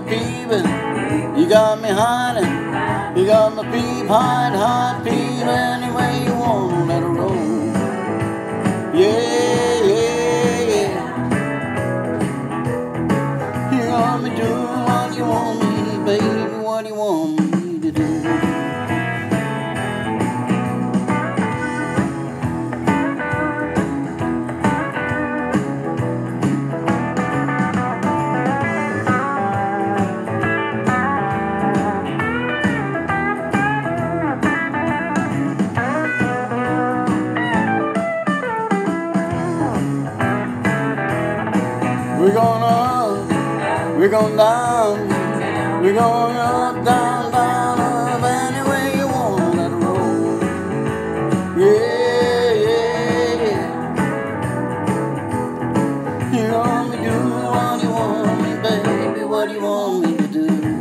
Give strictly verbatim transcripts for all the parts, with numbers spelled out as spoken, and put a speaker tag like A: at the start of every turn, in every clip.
A: peeping, you got me hiding. You got me peep, hide, hide, peep, any way you want, let it roll. Yeah, yeah, yeah. You got me doing what you want me, baby, what you want me to do. We're going up, we're going down, we're going up, down, down, up, any way you want, let it roll. Yeah, yeah, yeah. You got me doing what you want me, baby, what you want me to do.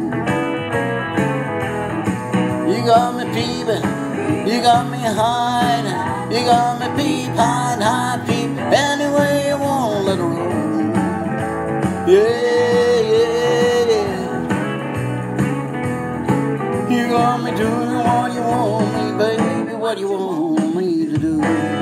A: You got me peeping, you got me hiding, you got me peep, hide, hide, peep, any way you want, let it roll. Yeah, yeah, yeah. You got me doing what you want me, baby, what you want me to do.